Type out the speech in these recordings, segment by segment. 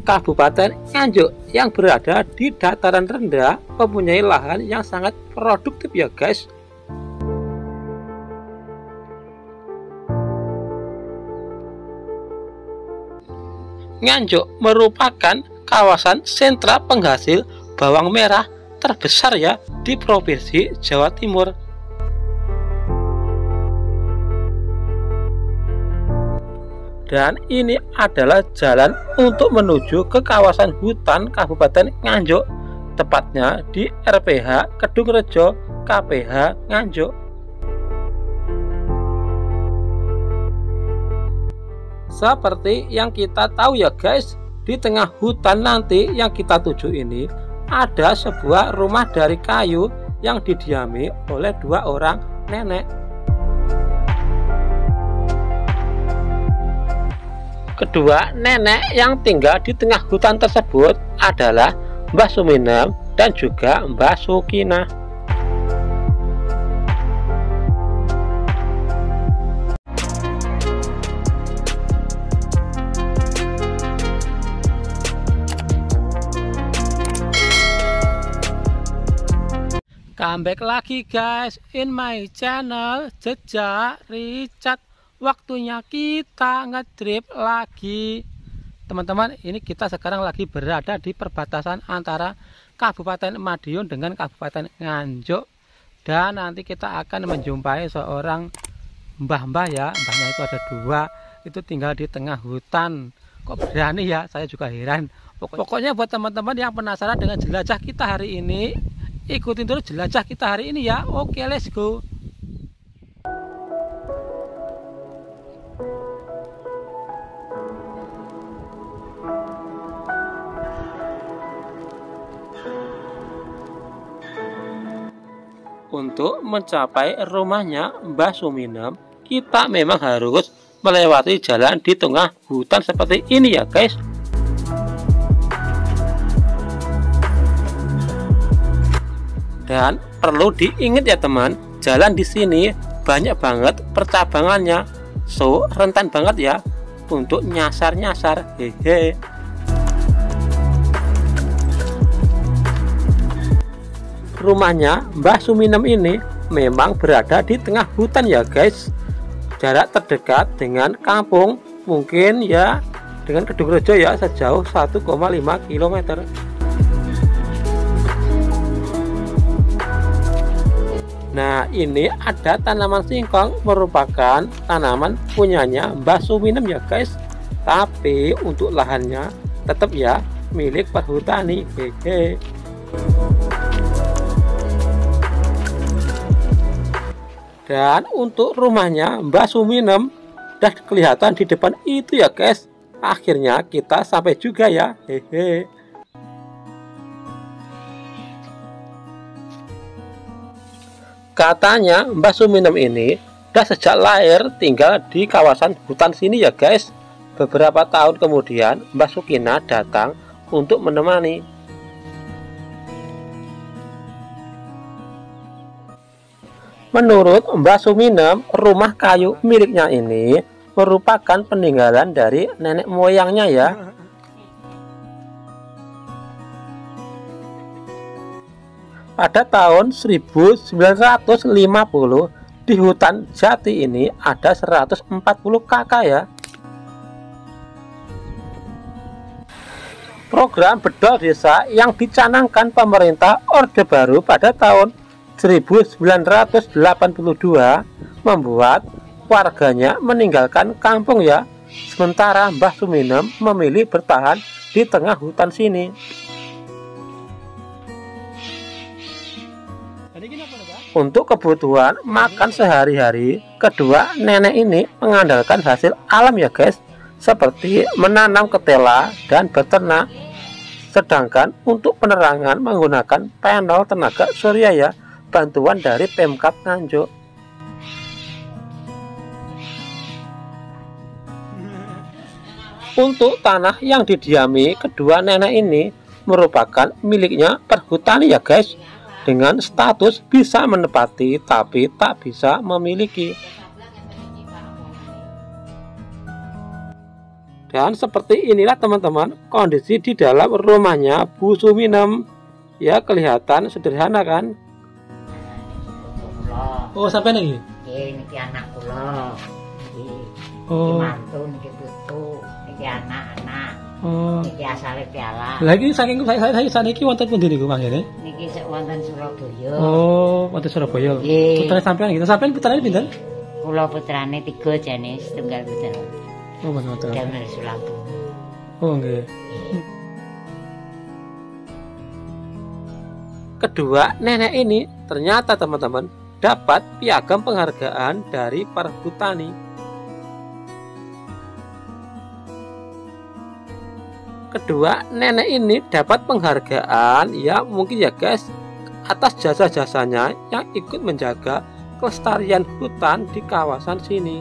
Kabupaten Nganjuk yang berada di dataran rendah mempunyai lahan yang sangat produktif ya guys. Nganjuk merupakan kawasan sentra penghasil bawang merah terbesar ya di Provinsi Jawa Timur. Dan ini adalah jalan untuk menuju ke kawasan hutan Kabupaten Nganjuk, tepatnya di RPH Kedungrejo, KPH Nganjuk. Seperti yang kita tahu ya guys, di tengah hutan nanti yang kita tuju ini ada sebuah rumah dari kayu yang didiami oleh dua orang nenek. Kedua nenek yang tinggal di tengah hutan tersebut adalah Mbah Suminem dan juga Mbah Sukina. Comeback lagi guys in my channel Jejak Richard. Waktunya kita ngetrip lagi teman-teman. Ini kita sekarang lagi berada di perbatasan antara Kabupaten Madiun dengan Kabupaten Nganjuk, dan nanti kita akan menjumpai seorang mbah-mbah ya. Mbahnya itu ada dua, itu tinggal di tengah hutan. Kok berani ya, saya juga heran. Pokoknya buat teman-teman yang penasaran dengan jelajah kita hari ini, ikutin terus jelajah kita hari ini ya. Oke, let's go. Untuk mencapai rumahnya Mbah Suminem, kita memang harus melewati jalan di tengah hutan seperti ini ya guys. Dan perlu diingat ya teman, jalan di sini banyak banget percabangannya, so rentan banget ya untuk nyasar-nyasar. Hehe. Rumahnya Mbah Suminem ini memang berada di tengah hutan ya guys. Jarak terdekat dengan kampung mungkin ya dengan Kedungrejo ya sejauh 1,5 km. Nah, ini ada tanaman singkong, merupakan tanaman punyanya Mbah Suminem ya guys. Tapi untuk lahannya tetap ya milik perhutani. Hehe. Dan untuk rumahnya Mbah Suminem udah kelihatan di depan itu ya guys. Akhirnya kita sampai juga ya. Hehe. Katanya Mbah Suminem ini udah sejak lahir tinggal di kawasan hutan sini ya guys. Beberapa tahun kemudian Mbah Sukina datang untuk menemani. Menurut Mbah Suminem, rumah kayu miliknya ini merupakan peninggalan dari nenek moyangnya ya. Pada tahun 1950 di hutan jati ini ada 140 kakak ya. Program bedol desa yang dicanangkan pemerintah Orde Baru pada tahun 1982 membuat warganya meninggalkan kampung ya. Sementara Mbah Suminem memilih bertahan di tengah hutan sini. Untuk kebutuhan makan sehari-hari, kedua nenek ini mengandalkan hasil alam ya guys, seperti menanam ketela dan beternak. Sedangkan untuk penerangan menggunakan panel tenaga surya ya, bantuan dari Pemkab Nganjuk. Untuk tanah yang didiami kedua nenek ini merupakan miliknya perhutani ya guys, dengan status bisa menepati tapi tak bisa memiliki. Dan seperti inilah teman-teman kondisi di dalam rumahnya Bu Suminem. Ya, kelihatan sederhana kan? Oh, sampai nih? Niki anak kula. Oh. Mantu niki putu, niki anak-anak. Oh. Niki asale piala. Lagi saking saya saniki wonten pundi niku manggene? Niki sik wonten Surabaya. Oh, wonten Surabaya. Nggih. Putra sampean gitu. Sampean putrane pinten? Kula putrane 3 jane setunggal putra. Oh, mboten. Damel Sulabu. Oh, nggih. Kedua nenek ini ternyata teman-teman dapat piagam penghargaan dari Perhutani. Kedua nenek ini dapat penghargaan ya mungkin ya guys atas jasa-jasanya yang ikut menjaga kelestarian hutan di kawasan sini.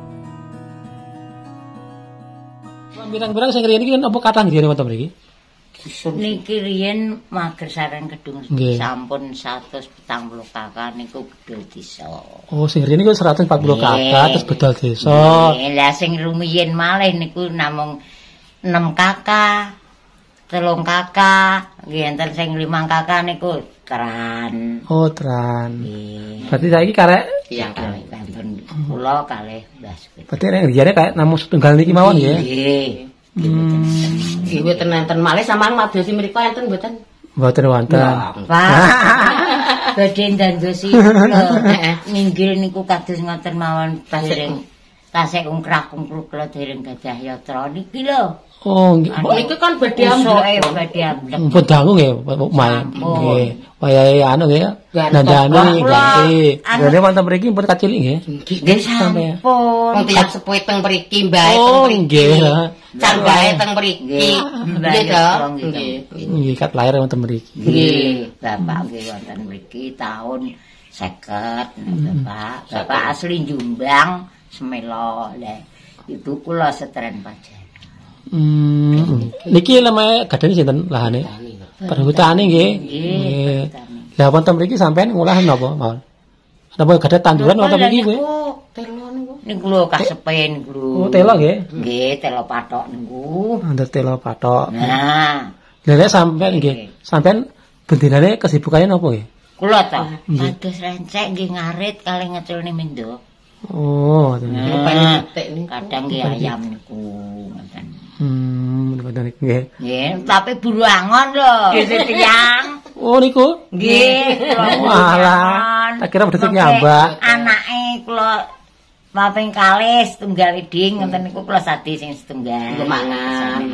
Birang-birang sing riyen iki apa kathah nggih wonten mriki? Niki riyen mager sareng kedung Nggih. sampun 140 kakak niku bedol desa. Oh, sing riyen niku 140 kakak terus bedol desa. Nggih, lah sing rumiyin malih niku namung 6 kakak, 3 kakak, nggih enten sing 5 kakak niku teran. Oh, teran. Nggih. Berarti saiki karek Yang kalih kantun kula kalih Mbah Sukit. berarti nek riyane kayak namung setunggal niki mawon nggih. Nggih. Nggih mboten enten malih sampean madosi mriku enten mboten. Mboten wonten. Pak. Badhe ndandosi kula minggil niku kados ngoten mawon dereng tasik ungkrah-ungkruk kula dereng gadah yatra niki lho. Oh, nggih. Niku kan badhe Usoke amblek. badhe amblek. Mpun dangu nggih, Mae. Nggih. Wayahe anu nggih. Nandani ganti. Dene wonten mriki mpun kacilik nggih. Nggih sampun. Wong tiyang sepuh teng mriki, mbae teng Oh, mriki. nggih. Canggahe teng mriki. Nggih to. Nggih. Nggih, kat lahir wonten mriki. Nggih, Bapak nggih wonten mriki taun 50 Bapak. Bapak asli Jombang, Semelo. Lah ibu kula Setren Pajan. Niki lemahe gadani sinten lahane? Perhutani nggih. Nggih. Lah wonten mriki sampean ngolah napa mawon? Napa gadah tanduran wonten mriki kowe? Telo niku. Niku lho kasepen niku. Oh, telo nggih. Nggih, telo patok niku. Under telo patok. Nah, Lah nek sampean nggih, sampean bendinane kesibukane napa nggih? kula to kados rencek nggih ngarit kalih ngeculne mendo. Oh, Nah, kadang nggih ayam niku ngoten. bener niku nggih. Nggih, tapi buru angon lho. Nggih tiyang. Oh, niku. Nggih, kula Walah, tak kira bedhek nyambak. Anake kula kaping kalih setunggal iding ngoten niku kula sadi sing setunggal. Nggo mangan.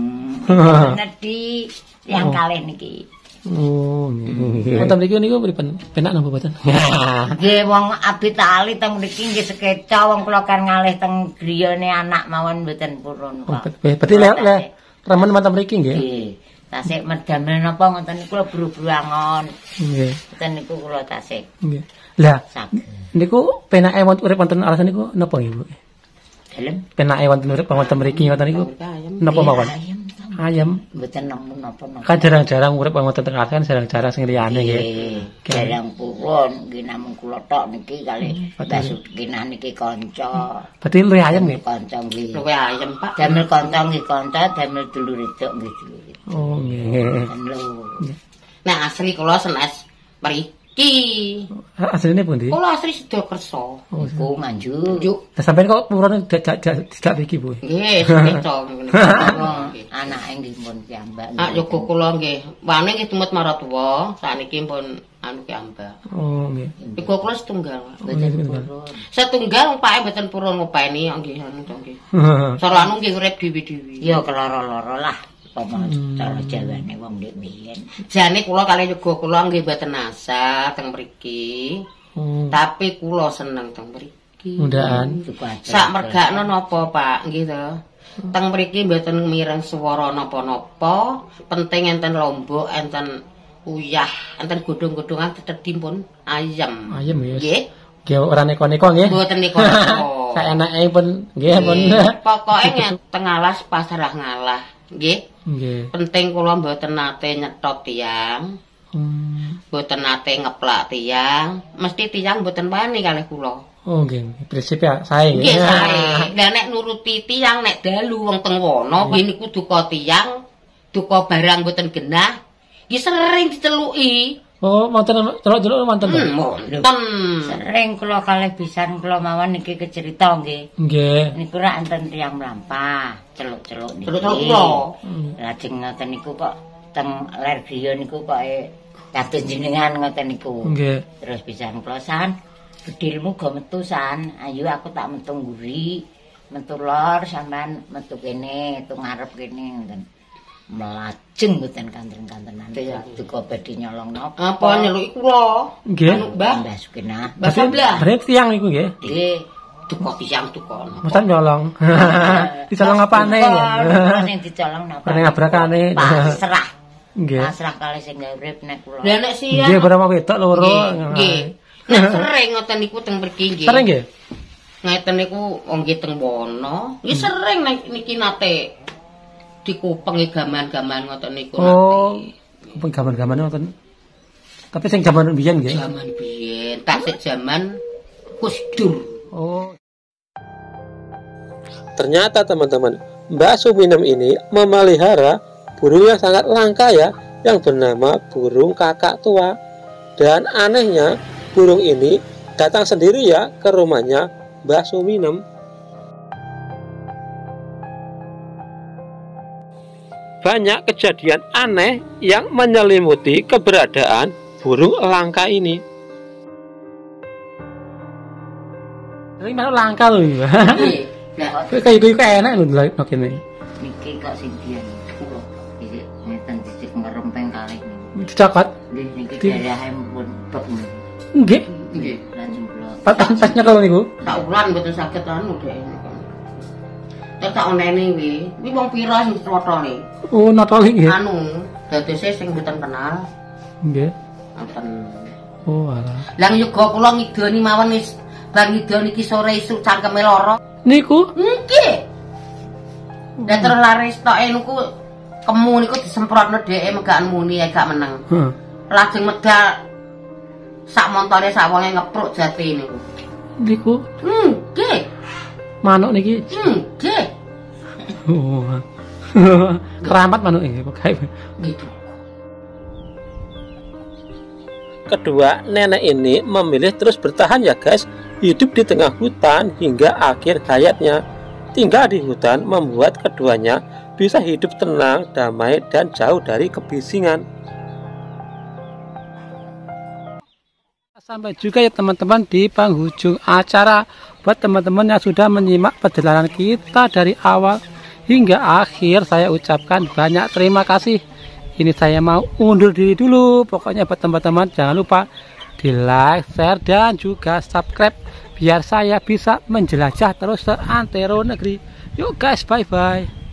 Nedhi yang kalih niki. Oh, nggih. Wonten mriki niku pripun? Penak napa boten? Nggih wong abit ali teng mriki nggih sekeca wong kula kan ngalih teng griyane anak mawon mboten purun kok. Berarti le remen wonten mriki nggih. Nggih. Tasik medamel napa ngoten niku kula buru-buru angon. Nggih. Ngoten niku kula tasik. Nggih. Lah, Saged. niku penake wonten urip wonten alasan niku napa nggih, Bu? Dalem. Penake wonten urip wonten mriki ngoten niku napa mawon? Ayam. Mboten nemu napa-napa. Kan jarang-jarang urip wonten teng alasan jarang-jarang sing liyane nggih. Jarang purun nggih namung kula tok niki kalih Mbah Sukinah niki kanca. Berarti luwih ayam nggih. Kanca nggih. Luwe ayem, Pak. Damel kanca nggih kanca, damel dulur itu nggih dulur. Oh, nggih. Kan lho. Nah, asli kula senes mriki. Asline pundi? Kula asli Sidakersa. Iku manjuk. Juk. Lah sampean kok purun tidak iki, Bu? Nggih, sekeca niku. Anake nggih pun piyambak. Ah, yoga kula nggih. Wane nggih tumut maratuwa, sakniki pun anu piyambak. Oh, nggih. Iku kula setunggal. Mboten purun. Setunggal pake mboten purun ngopeni nggih anu to nggih. Cara anu nggih urip dhewe-dhewe. Ya keloro-loro lah. Apa cara jawane wong ndek biyen. Jane kula kalih yoga kula nggih mboten asa teng mriki. Tapi kula seneng teng mriki. Undaan. Sak mergakno napa, Pak? Nggih to. Teng mriki mboten mireng swara napa-napa. Penting enten lombok, enten uyah, enten godhong-godhongan tetedipun ayam. Ayam ya. Nggih. Nggih ora neko-neko nggih. Mboten niku. Sak enake pun nggih pun. Pokoke teng alas pasrah ngalah. Nggih. Nggih. Penting kula mboten nate nyetot tiyang. Mboten nate ngeplak tiyang. Mesti tiyang mboten wani kalih kula. Oh nggih, prinsip ya sae. Nggih sae. Lah nek nuruti tiyang nek dalu wong teng wono niku duka tiyang, duka barang mboten genah, nggih sering diceluki. Oh, wonten celuk-celuk wonten to? Wonten. Sering kula kalih pisan kula mawon niki kecerita nggih. Nggih. Niku ra enten tiyang mlampah, celuk-celuk niki. Celuk-celuk kula. Lajeng ngoten niku kok teng ler griya niku kok kados jenengan ngoten niku. Nggih. Terus pisan kula san bedilmu go metu san. Ayo aku tak metu nguri, metu lor sampean metu kene, metu ngarep kene ngoten. Melajeng mboten kanten-kantenan. Duka badhe nyolong napa? Apa nyeluki kula? Nggih. Anu, Mbah. Mbah Sukinah. Mbah Sablah. Berarti tiyang niku nggih. Nggih. Duka tiyang duka. Mboten nyolong. Dicolong apane? Sing dicolong napa? Ning abrakane. Pasrah. Nggih. Pasrah kalih sing urip nek kula. Lah nek siang. Nggih, barang wedok loro. Nggih. Nek sering ngoten niku teng mriki nggih. Sering nggih. Ngeten niku nggih teng wono. Nggih sering niki nate dikupengi gaman-gaman ngoten niku. Oh, kuping gaman-gaman ngoten. Tapi sing jaman biyen nggih. Jaman biyen, tasik jaman Gus Dur. Oh. Ternyata teman-teman, Mbak Suminem ini memelihara burung yang sangat langka ya, yang bernama burung kakak tua. Dan anehnya, burung ini datang sendiri ya ke rumahnya Mbak Suminem. Banyak kejadian aneh yang menyelimuti keberadaan burung langka ini. Ini mana langka lho. Nggih. Lah Kayak iku enak lho ndelok kene. Niki kok sing biyen kula iki ngeten dicek ngerempeng kalih niku. Dicokot. Nggih niki dari pun bek niku. Nggih. nggih. Lajeng kula Pas nyekel niku. Tak ulan mboten saged anu dhek. Tak onene kuwi wong pira sing trotole. Oh, notoli nggih. Anu, dadose sing mboten kenal. Nggih. Ngoten. Oh, alah. Lah yoga kula ngidoni mawon wis bar ngidoni iki sore isuk cangkeme lara. Niku? Nggih. Lah terus laris toke niku kemu niku disemprotno dheke megakan muni gak meneng. Heeh. Lajeng medal sak montone sak wonge ngepruk jati niku. Niku Nggih. manuk niki. Nggih. Oh. Keramat manuk iki pokoke. Gitu. Kedua nenek ini memilih terus bertahan ya guys, hidup di tengah hutan hingga akhir hayatnya. Tinggal di hutan membuat keduanya bisa hidup tenang, damai, dan jauh dari kebisingan. Sampai juga ya teman-teman di penghujung acara. Buat teman-teman yang sudah menyimak perjalanan kita dari awal hingga akhir, saya ucapkan banyak terima kasih. Ini saya mau undur diri dulu. Pokoknya buat teman-teman jangan lupa di like, share, dan juga subscribe biar saya bisa menjelajah terus ke antero negeri. Yuk guys, bye-bye.